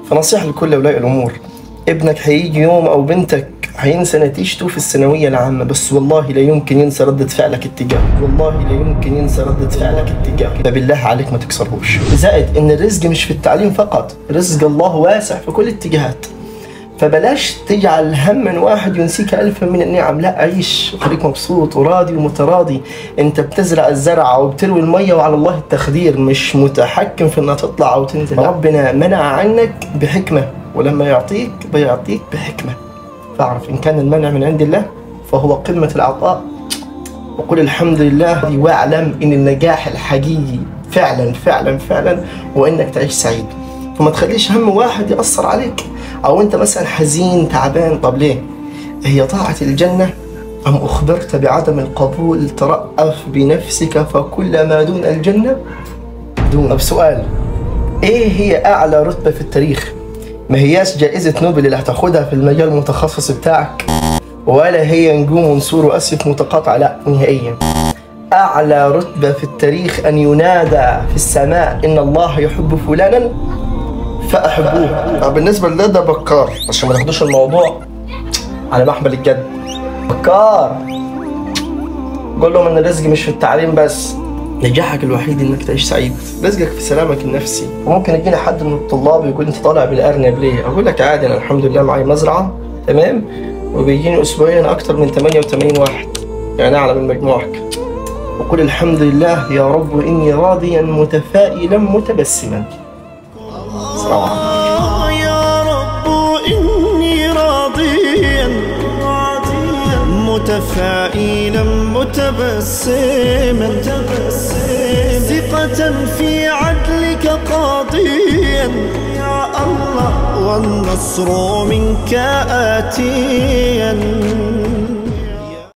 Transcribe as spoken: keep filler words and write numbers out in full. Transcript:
فنصيحة لكل أولياء الأمور، ابنك هيجي يوم أو بنتك هينسى نتيجته في الثانوية العامة، بس والله لا يمكن ينسى ردة فعلك اتجاهه، والله لا يمكن ينسى ردة فعلك اتجاهه، فبالله عليك ما تكسرهوش. زائد إن الرزق مش في التعليم فقط، رزق الله واسع في كل الاتجاهات، فبلاش تجعل هم واحد ينسيك ألفا من النعم، لا عيش وخليك مبسوط وراضي ومتراضي. انت بتزرع الزرع وبتروي المية وعلى الله التخدير، مش متحكم في انها تطلع او تنزل. ربنا منع عنك بحكمة، ولما يعطيك بيعطيك بحكمة، فاعرف ان كان المنع من عند الله فهو قمة العطاء، وقل الحمد لله، واعلم ان النجاح الحقيقي فعلا فعلا فعلا هو انك تعيش سعيد. فما تخليش هم واحد يأثر عليك، أو أنت مثلا حزين تعبان. طب ليه؟ هي طاعة الجنة أم أخبرت بعدم القبول؟ ترأف بنفسك فكل ما دون الجنة دون. طب سؤال، إيه هي أعلى رتبة في التاريخ؟ ما هياش جائزة نوبل اللي هتاخدها في المجال المتخصص بتاعك، ولا هي نجوم ونسور وأسيف متقاطعة، لا نهائيا. أعلى رتبة في التاريخ أن ينادى في السماء إن الله يحب فلانا فأحبوه. بالنسبة لده ده بكار، عشان ما تاخدوش الموضوع على محمل الجد. بكار قول لهم ان الرزق مش في التعليم بس، نجاحك الوحيد انك تعيش سعيد، رزقك في سلامك النفسي. وممكن يجيني حد من الطلاب يقول انت طالع بالارنب ليه؟ اقول لك عادي، انا الحمد لله معي مزرعه تمام، وبيجيني اسبوعيا اكتر من ثمانية وثمانين واحد، يعني اعلى من مجموعك. وقل الحمد لله يا رب اني راضيا متفائلا متبسما. السلام عليكم. يا رب إني راضيا متفائلا متبسما، ثقة في عدلك قاضيا يا الله، والنصر منك آتيا.